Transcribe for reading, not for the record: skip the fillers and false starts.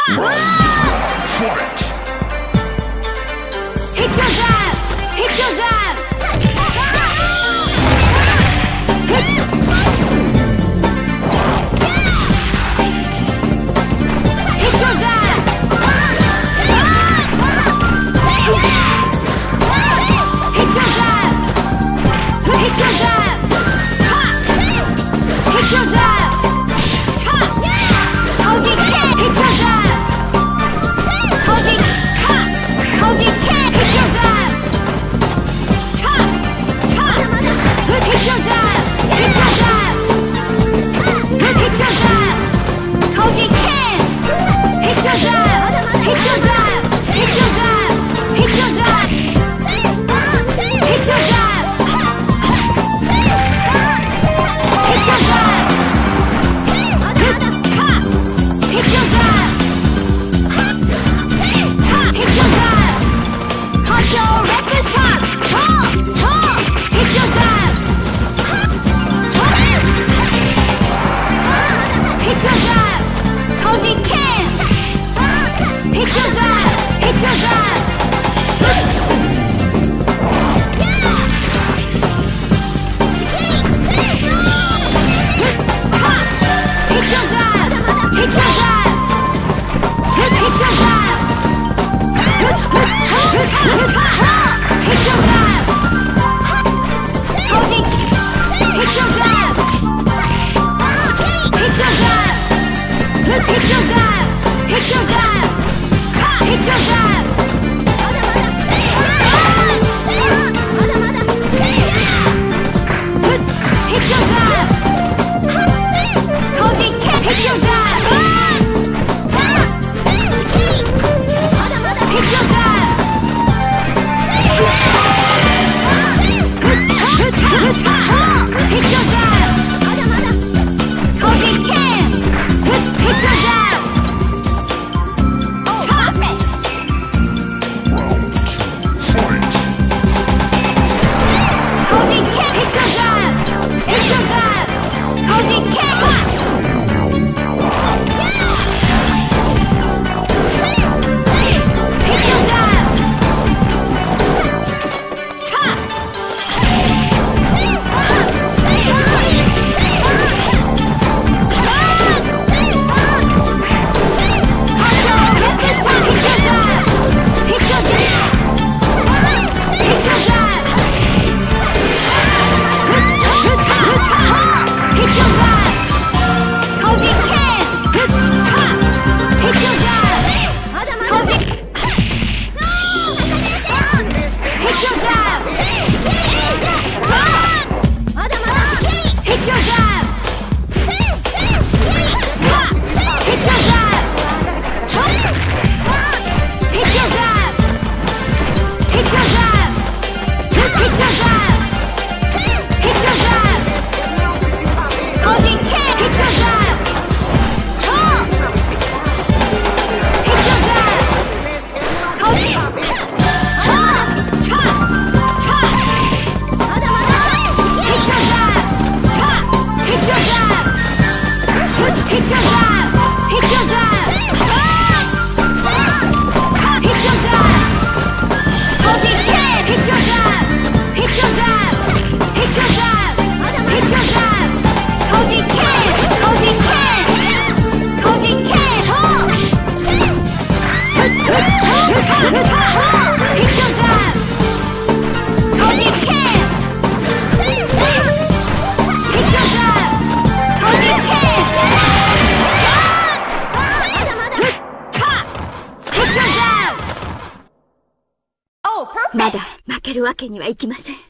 Hit your jab! Hit your jab! Hit your jab! Hit your jab! Hit your jab! Hit your jab! Hit your jab! Hold your kick! Hit your jab! Hold your top! Hold your kick! Hit your jab! Top! Top! Hit your jab! Hit your jab! Hit your jab! Hold your kick! Hit your jab! Hit your jab! Hit your jab! Hit your jab! Hit your jab! Hit your jab! Hit your jab! Top! Hit your jab! Cut your reckless top! Top! Top! Hit your jab! Hit your jab! Hold your can! Hit your jab! Hit your jab! Hit your jab! Hit your jab! Hit your jab! Hit your jab! Hold it! Hit your jab! Hit your jab! Hit your jab! Hit your jab! Hit your jab! Hit your jab! Hold it! Hit your jab! Hit your jab! Hit your jab! Hold it, can! Hit your jab! Top it! Round 2, fight! Hold it, can! Hit your jab! Hit your jab! Hold it, can! Hit your jab! Top! まだ負けるわけにはいきません。